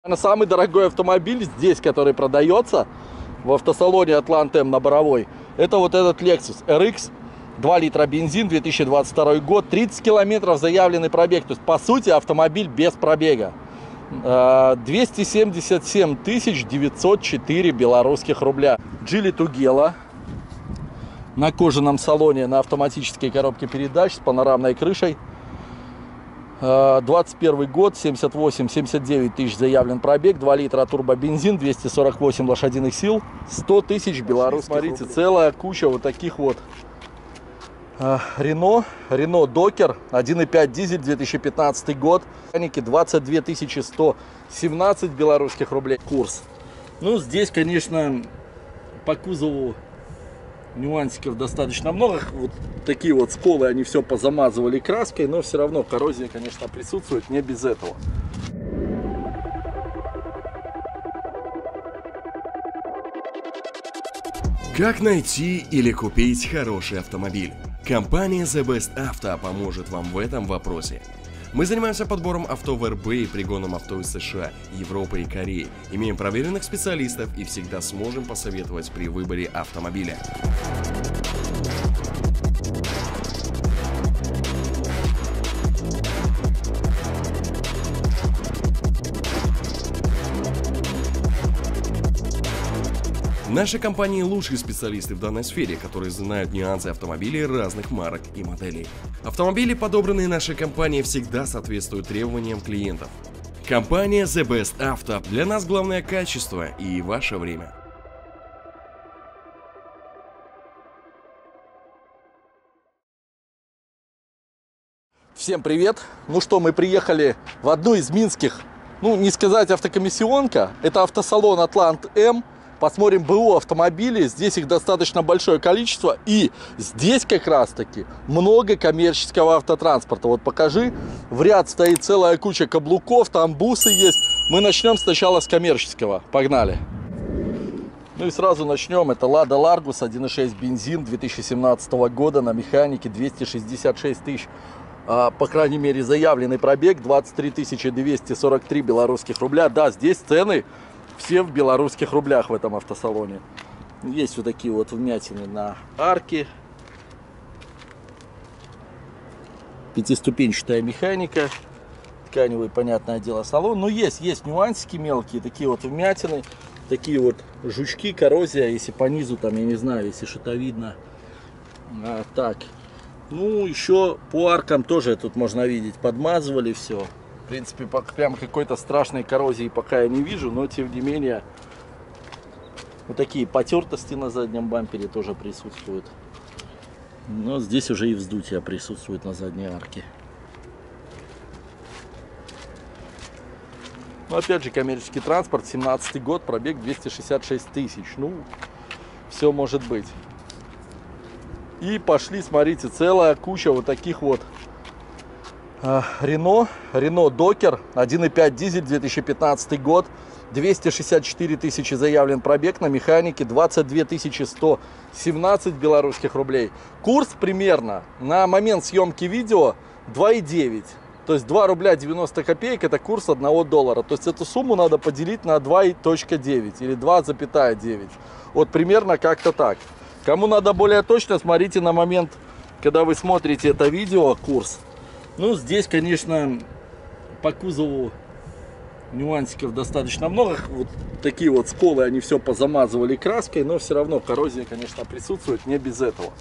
Самый дорогой автомобиль здесь, который продается в автосалоне Атлант М на Боровой, это вот этот Lexus RX, 2 литра бензин, 2022 год, 30 километров заявленный пробег. То есть, по сути, автомобиль без пробега. 277 904 белорусских рубля. Geely Tugela на кожаном салоне, на автоматической коробке передач с панорамной крышей. 21 год, 78-79 тысяч заявлен пробег, 2 литра турбобензин, 248 лошадиных сил, 100 тысяч белорусских. Смотрите, целая куча вот таких вот Renault Docker, 1.5 дизель, 2015 год, 22 117 белорусских рублей курс. Ну, здесь, конечно, по кузову нюансиков достаточно много. Вот такие вот сколы, они все позамазывали краской, но все равно коррозия, конечно, присутствует, не без этого. Как найти или купить хороший автомобиль? Компания The Best Auto поможет вам в этом вопросе. Мы занимаемся подбором авто в РБ и пригоном авто из США, Европы и Кореи. Имеем проверенных специалистов и всегда сможем посоветовать при выборе автомобиля. В нашей компании лучшие специалисты в данной сфере, которые знают нюансы автомобилей разных марок и моделей. Автомобили, подобранные нашей компанией, всегда соответствуют требованиям клиентов. Компания The Best Auto. Для нас главное качество и ваше время. Всем привет! Ну что, мы приехали в одну из минских, ну не сказать автокомиссионка, это автосалон Атлант М. Посмотрим БУ автомобилей, здесь их достаточно большое количество, и здесь как раз таки много коммерческого автотранспорта. Вот покажи, в ряд стоит целая куча каблуков, там бусы есть. Мы начнем сначала с коммерческого, погнали. Ну и сразу начнем, это Lada Largus 1.6 бензин 2017 года на механике, 266 тысяч, по крайней мере заявленный пробег, 23 243 белорусских рубля. Да, здесь цены все в белорусских рублях в этом автосалоне. Есть вот такие вот вмятины на арке. Пятиступенчатая механика. Тканевый, понятное дело, салон. Но есть нюансики мелкие, такие вот вмятины. Такие вот жучки, коррозия. Если по низу, там, я не знаю, если что-то видно. Так. Ну, еще по аркам тоже тут можно видеть. Подмазывали все. В принципе, прям какой-то страшной коррозии пока я не вижу, но тем не менее вот такие потертости на заднем бампере тоже присутствуют. Но здесь уже и вздутие присутствует на задней арке. Но опять же, коммерческий транспорт, 17 год, пробег 266 тысяч. Ну, все может быть. И пошли, смотрите, целая куча вот таких вот Renault Docker, 1.5 дизель, 2015 год, 264 тысячи заявлен пробег на механике, 22 117 белорусских рублей. Курс примерно на момент съемки видео 2,9. То есть 2 рубля 90 копеек это курс 1 доллара. То есть эту сумму надо поделить на 2,9 или 2,9. Вот примерно как-то так. Кому надо более точно, смотрите на момент, когда вы смотрите это видео, курс. Ну, здесь, конечно, по кузову нюансиков достаточно много. Вот такие вот сколы, они все позамазывали краской, но все равно коррозия, конечно, присутствует, не без этого.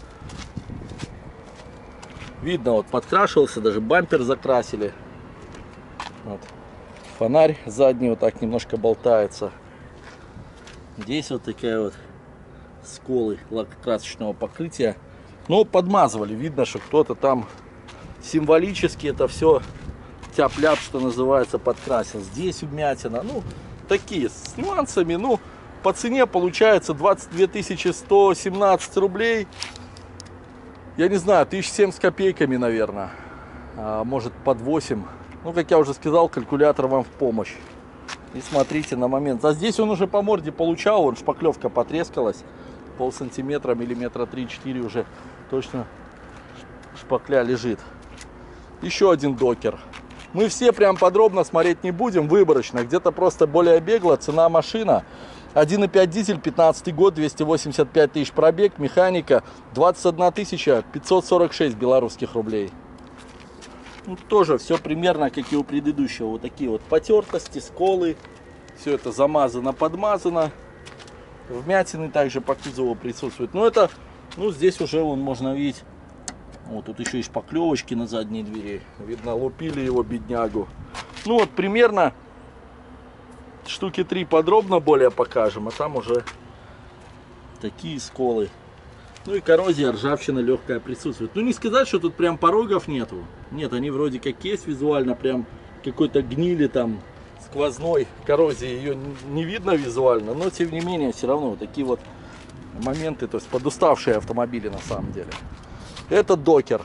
Видно, вот подкрашивался, даже бампер закрасили. Вот. Фонарь задний вот так немножко болтается. Здесь вот такая вот сколы лакокрасочного покрытия. Но подмазывали, видно, что кто-то там символически это все тяп-ляп, что называется, подкрасил. Здесь вмятина, ну, такие, с нюансами, ну, по цене получается 22 117 рублей. Я не знаю, 1007 с копейками, наверное. Может, под 8. Ну, как я уже сказал, калькулятор вам в помощь. И смотрите на момент. А здесь он уже по морде получал, вон шпаклевка потрескалась. Полсантиметра, миллиметра 3-4 уже точно шпакля лежит. Еще один докер. Мы все прям подробно смотреть не будем, выборочно. Где-то просто более бегло. Цена машина. 1.5 дизель, 15 год, 285 тысяч пробег, механика 21 546 белорусских рублей. Ну, тоже все примерно как и у предыдущего. Вот такие вот потертости, сколы. Все это замазано, подмазано. Вмятины также по кузову присутствуют. Но это, ну, здесь уже вон можно видеть. Вот тут еще есть шпаклевочки на задней двери. Видно, лупили его, беднягу. Ну вот примерно штуки 3 подробно более покажем, а там уже такие сколы. Ну и коррозия, ржавчина легкая присутствует. Ну не сказать, что тут прям порогов нету. Нет, они вроде как есть визуально, прям какой-то гнили там, сквозной коррозии ее не видно визуально. Но тем не менее, все равно вот такие вот моменты, то есть подуставшие автомобили на самом деле. Это докер.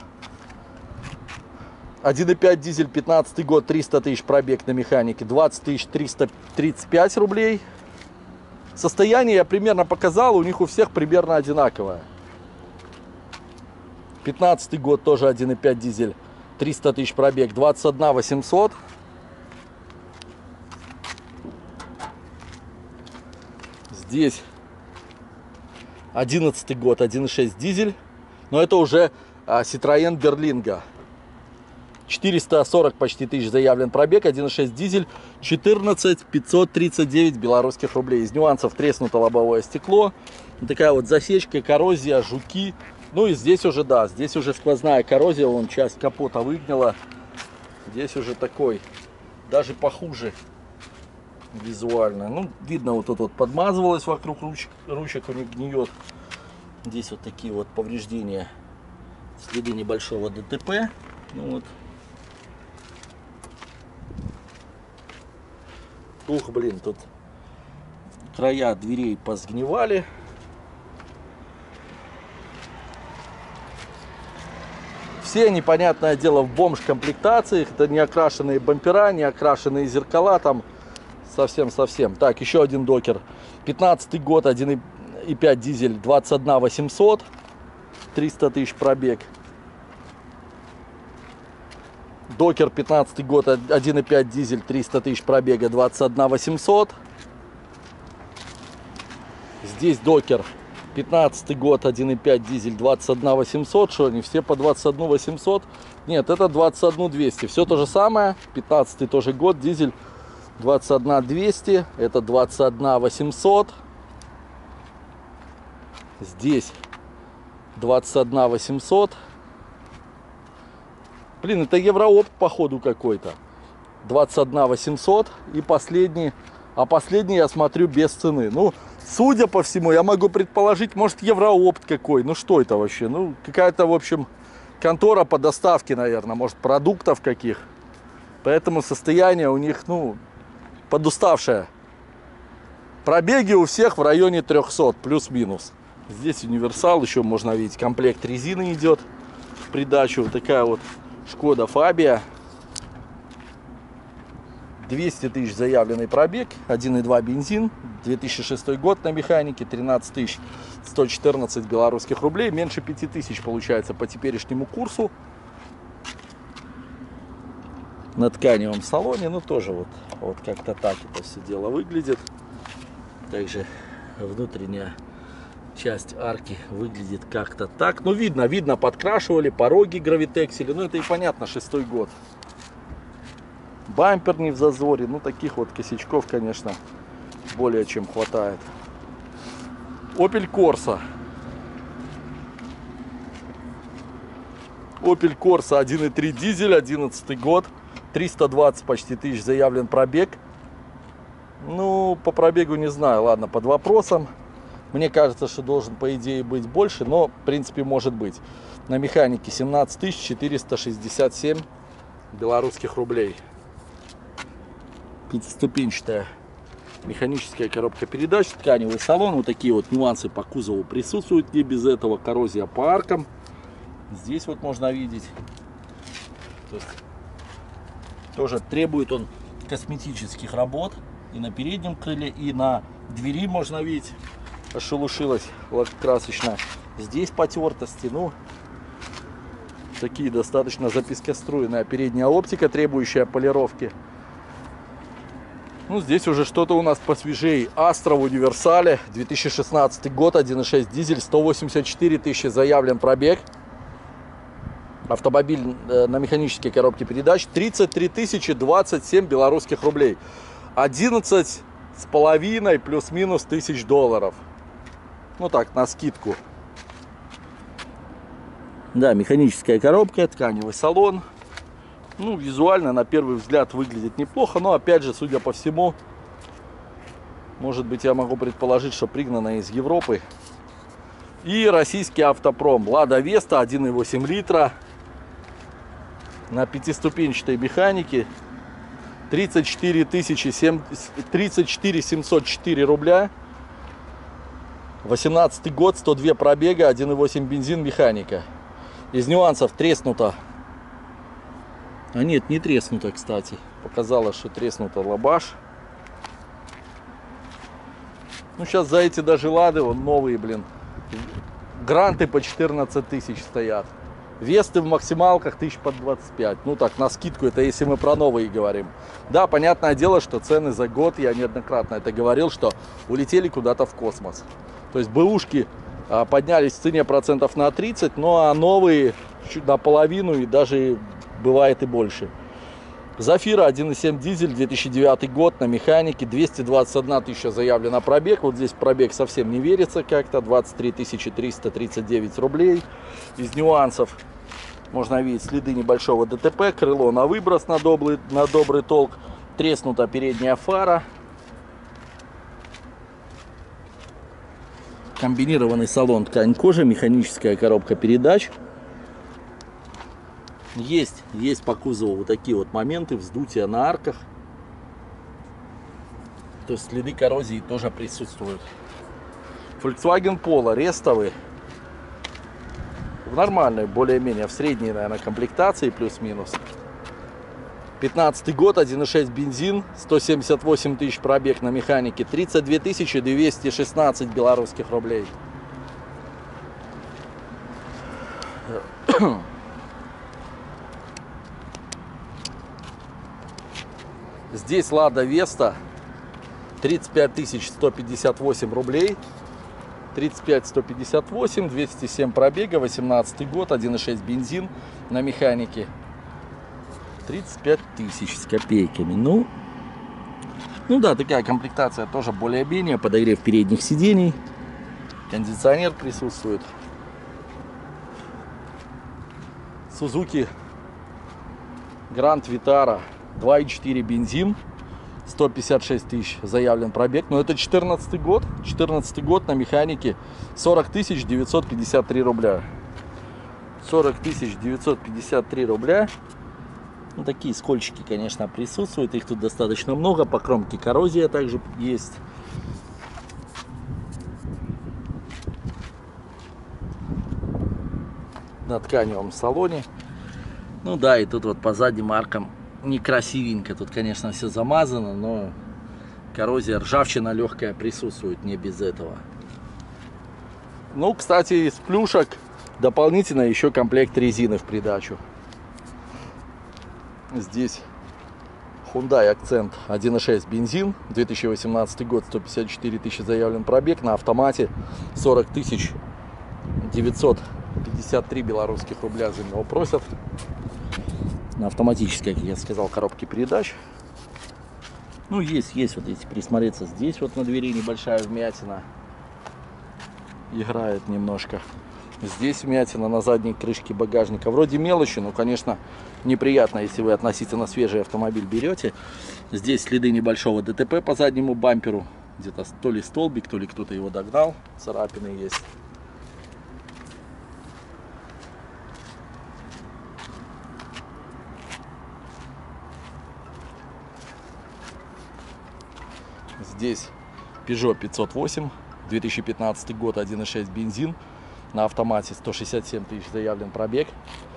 1.5 дизель, 15 год, 300 тысяч пробег на механике, 20 335 рублей. Состояние я примерно показал, у них у всех примерно одинаковое. 15 год, тоже 1.5 дизель, 300 тысяч пробег, 21 800. Здесь 11 год, 1.6 дизель, но это уже Citroën Berlingo. 440 почти тысяч заявлен пробег, 1.6 дизель, 14 539 белорусских рублей. Из нюансов треснуто лобовое стекло, такая вот засечка, коррозия, жуки. Ну и здесь уже, да, здесь уже сквозная коррозия, вон часть капота выгнила. Здесь уже такой, даже похуже визуально. Ну, видно, вот тут вот подмазывалось вокруг ручек у них гниет. Здесь вот такие вот повреждения, следы небольшого ДТП. Ну вот. Ух, блин, тут края дверей позгнивали. Все, непонятное дело, в бомж-комплектациях. Это не окрашенные бампера, не окрашенные зеркала. Там совсем-совсем. Так, еще один докер. 15 год, 1.5 дизель, 21 800. 300 тысяч пробег. Докер 15 год, 1.5 дизель, 300 тысяч пробега, 21 800. Здесь докер 15 год, 1.5 дизель, 21 800. Что они все по 21 800? Нет, это 21 200. Все то же самое. 15 тоже год, дизель 21 200. Это 21 800. Здесь 21 800. Блин, это Евроопт походу какой-то. 21 800. И последний. А последний я смотрю без цены. Ну, судя по всему, я могу предположить, может, Евроопт какой. Ну, что это вообще? Ну, какая-то, в общем, контора по доставке, наверное. Может, продуктов каких. Поэтому состояние у них, ну, подуставшее. Пробеги у всех в районе 300, плюс-минус. Здесь универсал, еще можно видеть, комплект резины идет в придачу. Вот такая вот Шкода Фабия. 200 тысяч заявленный пробег, 1.2 бензин, 2006 год на механике, 13 114 белорусских рублей, меньше 5000 получается по теперешнему курсу. На тканевом салоне, ну тоже вот как-то так это все дело выглядит. Также внутренняя часть арки выглядит как-то так. Ну видно, подкрашивали, пороги гравитексили, ну это и понятно, 6-й год. Бампер не в зазоре, ну таких вот косячков, конечно, более чем хватает. Opel Corsa. Opel Corsa 1.3 дизель, 11 год, 320 почти тысяч заявлен пробег. Ну, по пробегу не знаю, ладно, под вопросом. Мне кажется, что должен, по идее, быть больше, но, в принципе, может быть. На механике 17 467 белорусских рублей. Пятиступенчатая механическая коробка передач, тканевый салон. Вот такие вот нюансы по кузову присутствуют. Не без этого коррозия по аркам. Здесь вот можно видеть. То есть, тоже требует он косметических работ. И на переднем крыле, и на двери можно видеть. Ошелушилась красочно. Здесь потертости. Ну, Такие достаточно запескоструйная передняя оптика, требующая полировки. Ну, здесь уже что-то у нас посвежее. Astra в универсале, 2016 год, 1.6 дизель, 184 тысячи заявлен пробег. Автомобиль на механической коробке передач, 33 тысячи 27 белорусских рублей. 11,5 плюс-минус тысяч долларов. Ну так, на скидку. Да, механическая коробка, тканевый салон. Ну, визуально, на первый взгляд, выглядит неплохо, но, опять же, судя по всему, может быть, я могу предположить, что пригнана из Европы. И российский автопром. Лада Веста, 1,8 литра, на пятиступенчатой механике, 34 704 рубля, 18 год, 102 пробега, 1,8 бензин, механика. Из нюансов треснуто. А нет, не треснуто, кстати. Показалось, что треснуто лабаш. Ну, сейчас за эти даже лады, вон новые, блин. Гранты по 14 тысяч стоят. Весты в максималках 1000 под 25. Ну так, на скидку, это если мы про новые говорим. Да, понятное дело, что цены за год, я неоднократно это говорил, что улетели куда-то в космос. То есть бэушки поднялись в цене процентов на 30, ну а новые чуть наполовину и даже бывает и больше. Зафира 1.7 дизель, 2009 год, на механике, 221 тысяча заявлено пробег. Вот здесь пробег совсем не верится как-то, 23 339 рублей. Из нюансов можно видеть следы небольшого ДТП, крыло на выброс на добрый толк, треснута передняя фара. Комбинированный салон, ткань кожи, механическая коробка передач. Есть по кузову вот такие вот моменты, вздутия на арках. То есть следы коррозии тоже присутствуют. Volkswagen Polo рестовый. В нормальной, более-менее, в средней, наверное, комплектации, плюс-минус. 15 год, 1.6 бензин, 178 тысяч пробег на механике, 32 216 белорусских рублей. Здесь Лада Веста, 35 158 рублей, 35 158, 207 пробега, 18 год, 1.6 бензин на механике, 35 тысяч с копейками. Ну да, такая комплектация тоже более-менее, подогрев передних сидений, кондиционер присутствует. Suzuki Grand Vitara, 2.4 бензин, 156 тысяч заявлен пробег, но это 14 год, на механике, 40 953 рубля. 40 953 рубля. Ну, такие скольчики, конечно, присутствуют, их тут достаточно много, по кромке коррозия также есть. На тканевом салоне. Ну да, и тут вот по задним аркам некрасивенько. Тут, конечно, все замазано, но коррозия, ржавчина легкая присутствует, не без этого. Ну, кстати, из плюшек дополнительно еще комплект резины в придачу. Здесь Hyundai Accent 1.6 бензин, 2018 год, 154 тысячи заявлен пробег, на автомате 40 953 белорусских рубля за него просят. На автоматической, как я сказал, коробке передач. Ну, есть вот, если присмотреться, здесь вот на двери небольшая вмятина играет немножко. Здесь вмятина на задней крышке багажника. Вроде мелочи, но, конечно, неприятно, если вы относительно свежий автомобиль берете. Здесь следы небольшого ДТП по заднему бамперу. Где-то то ли столбик, то ли кто-то его догнал. Царапины есть. Здесь Peugeot 508, 2015 год, 1.6 бензин, на автомате, 167 тысяч заявлен пробег,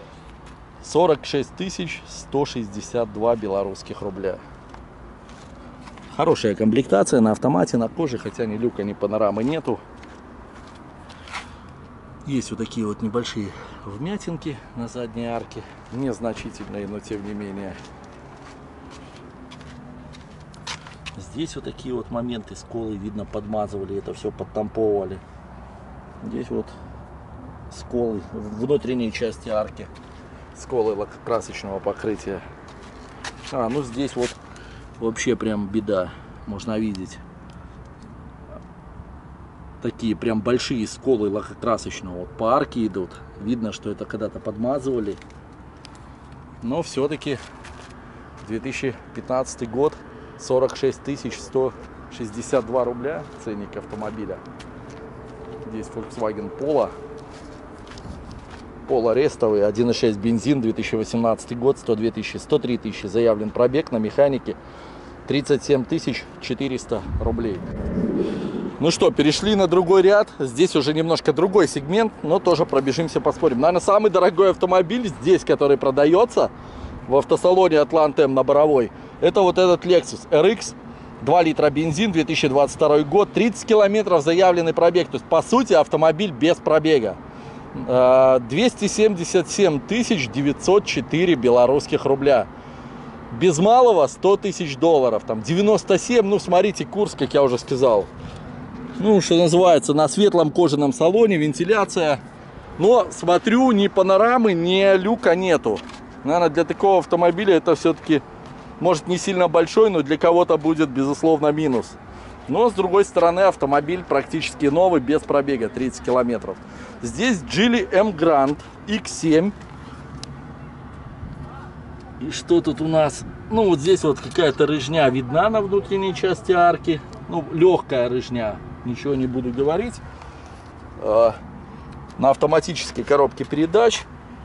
46 162 белорусских рубля. Хорошая комплектация на автомате, на коже, хотя ни люка, ни панорамы нету. Есть вот такие вот небольшие вмятинки на задней арке, незначительные, но тем не менее. Здесь вот такие вот моменты, сколы, видно, подмазывали, это все подтамповывали. Здесь вот сколы в внутренней части арки, сколы лакокрасочного покрытия. Ну здесь вот вообще прям беда, можно видеть. Такие прям большие сколы лакокрасочного вот по арке идут. Видно, что это когда-то подмазывали. Но все-таки 2015 год, 46 162 рубля ценник автомобиля. Здесь Volkswagen Polo. Polo рестовый, 1.6 бензин, 2018 год, 102 тысячи, 103 тысячи. Заявлен пробег на механике, 37 400 рублей. Ну что, перешли на другой ряд. Здесь уже немножко другой сегмент, но тоже пробежимся, поспорим. Наверное, самый дорогой автомобиль здесь, который продается в автосалоне Атлант М на Боровой, это вот этот Lexus RX, 2 литра бензин, 2022 год, 30 километров заявленный пробег. То есть, по сути, автомобиль без пробега. 277 904 белорусских рубля. Без малого 100 тысяч долларов. Там 97, ну смотрите, курс, как я уже сказал. Ну, что называется, на светлом кожаном салоне, вентиляция. Но, смотрю, ни панорамы, ни люка нету. Наверное, для такого автомобиля это все-таки, может, не сильно большой, но для кого-то будет, безусловно, минус. Но, с другой стороны, автомобиль практически новый, без пробега, 30 километров. Здесь Geely M Grand X7. И что тут у нас? Ну, вот здесь вот какая-то рыжня видна на внутренней части арки. Ну, легкая рыжня. Ничего не буду говорить. На автоматической коробке передач.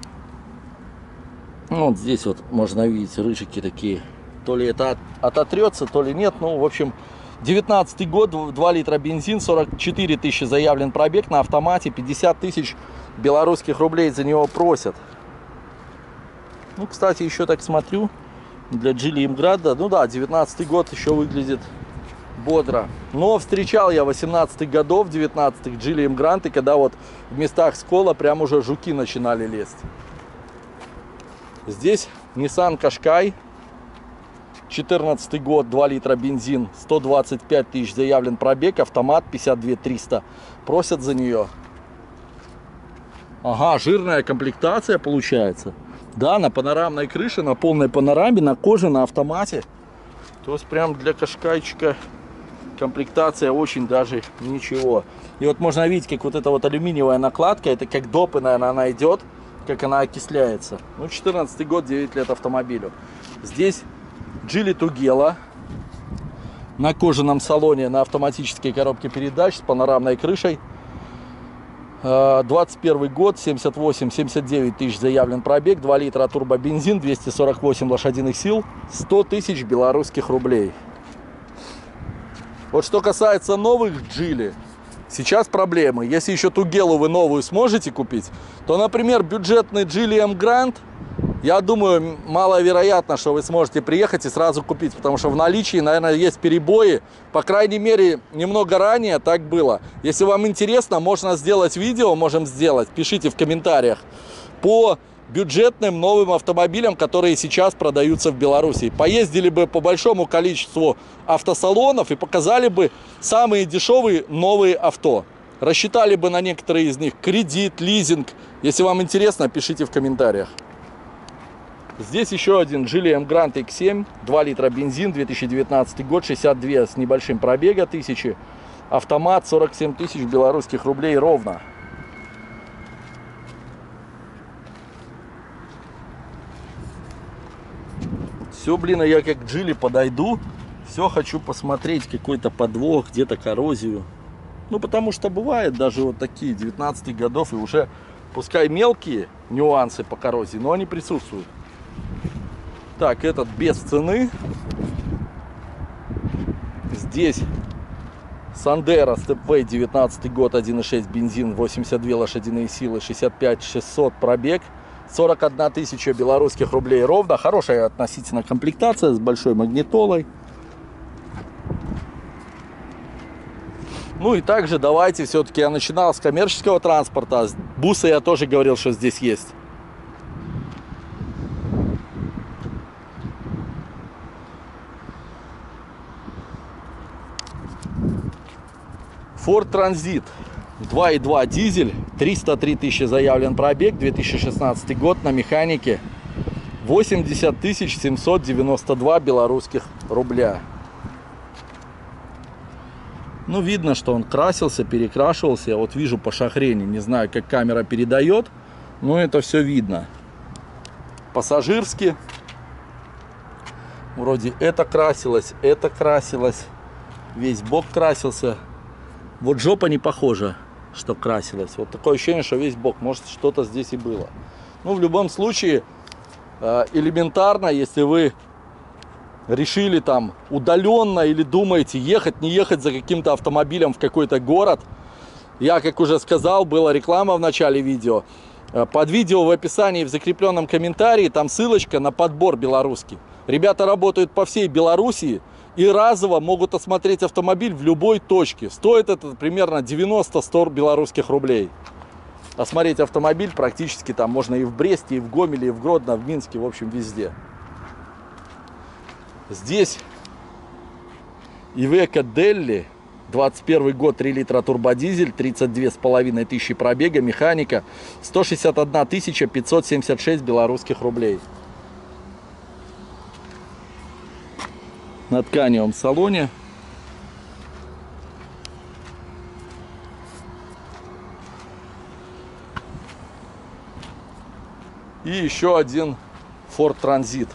Ну, вот здесь вот можно видеть рыжики такие. То ли это ототрется, то ли нет. Ну, в общем, 19 год, 2 литра бензин, 44 тысячи заявлен пробег на автомате. 50 тысяч белорусских рублей за него просят. Ну, кстати, еще так смотрю. Для Geely M Grand, ну да, 19 год еще выглядит бодро. Но встречал я 18-х годов, 19-х Geely M Grand, и когда вот в местах скола прям уже жуки начинали лезть. Здесь Nissan Qashqai, 14 год, 2 литра бензин, 125 тысяч заявлен пробег, автомат 52 300. Просят за нее. Ага, жирная комплектация получается. Да, на панорамной крыше, на полной панораме, на коже, на автомате. То есть прям для кашкайчика комплектация очень даже ничего. И вот можно видеть, как вот эта вот алюминиевая накладка, это как допы, наверное, она идет, как она окисляется. Ну, 14 год, 9 лет автомобилю. Здесь Geely Tugela на кожаном салоне, на автоматической коробке передач с панорамной крышей. 21 год, 78-79 тысяч заявлен пробег, 2 литра турбобензин, 248 лошадиных сил, 100 тысяч белорусских рублей. Вот что касается новых Geely, сейчас проблемы. Если еще Тугелу вы новую сможете купить, то, например, бюджетный Geely M Grand, я думаю, маловероятно, что вы сможете приехать и сразу купить, потому что в наличии, наверное, есть перебои. По крайней мере, немного ранее так было. Если вам интересно, можно сделать видео, можем сделать, пишите в комментариях, по бюджетным новым автомобилям, которые сейчас продаются в Беларуси. Поездили бы по большому количеству автосалонов и показали бы самые дешевые новые авто. Рассчитали бы на некоторые из них кредит, лизинг. Если вам интересно, пишите в комментариях. Здесь еще один Geely M Grand X7, 2 литра бензин, 2019 год, 62 с небольшим пробега тысячи. Автомат, 47 тысяч белорусских рублей ровно. Все, блин, я как к Geely подойду, все хочу посмотреть какой-то подвох, где-то коррозию. Ну, потому что бывает даже вот такие 19 годов и уже, пускай мелкие нюансы по коррозии, но они присутствуют. Так, этот без цены. Здесь Sandero Stepway, 19 год, 1.6 бензин, 82 лошадиные силы, 65 600 пробег, 41 тысяча белорусских рублей ровно. Хорошая относительно комплектация с большой магнитолой. Ну и также давайте, все-таки я начинал с коммерческого транспорта. Бусы я тоже говорил, что здесь есть. Ford Transit 2.2 дизель, 303 тысячи заявлен пробег, 2016 год, на механике 80 792 белорусских рубля. Ну, видно, что он красился, перекрашивался. Я вот вижу по шахрене, не знаю, как камера передает, но это все видно. Пассажирский. Вроде это красилось, весь бок красился. Вот жопа не похожа, что красилась. Вот такое ощущение, что весь бок, может, что-то здесь и было. Ну, в любом случае, элементарно, если вы решили там удаленно или думаете ехать, не ехать за каким-то автомобилем в какой-то город. Я, как уже сказал, была реклама в начале видео. Под видео в описании, в закрепленном комментарии, там ссылочка на подбор белорусский. Ребята работают по всей Белоруссии и разово могут осмотреть автомобиль в любой точке. Стоит это примерно 90-100 белорусских рублей. Осмотреть автомобиль практически там можно и в Бресте, и в Гомеле, и в Гродно, в Минске, в общем, везде. Здесь Iveco Delli, 21 год, 3 литра турбодизель, 32,5 тысячи пробега, механика, 161 576 белорусских рублей. На тканевом салоне. И еще один Ford Transit.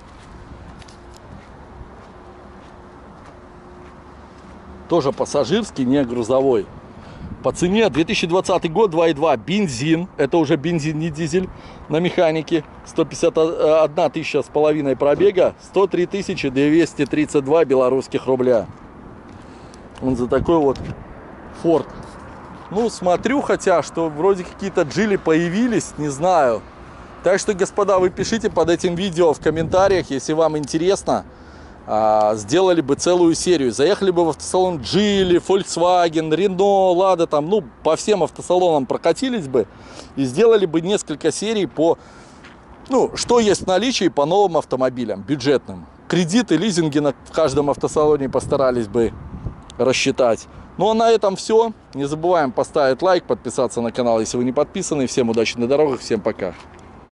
Тоже пассажирский, не грузовой. По цене 2020 год, 2.2, бензин. Это уже бензин, не дизель. На механике 151 тысяча с половиной пробега, 103 232 белорусских рубля. Он за такой вот Ford. Ну, смотрю, хотя, что вроде какие-то джили появились, не знаю. Так что, господа, вы пишите под этим видео в комментариях, если вам интересно. Сделали бы целую серию. Заехали бы в автосалон Geely, Volkswagen, Renault, Lada, там, ну, по всем автосалонам прокатились бы и сделали бы несколько серий по, ну, что есть в наличии по новым автомобилям, бюджетным. Кредиты, лизинги в каждом автосалоне постарались бы рассчитать. Ну, а на этом все. Не забываем поставить лайк, подписаться на канал, если вы не подписаны. Всем удачи на дорогах, всем пока.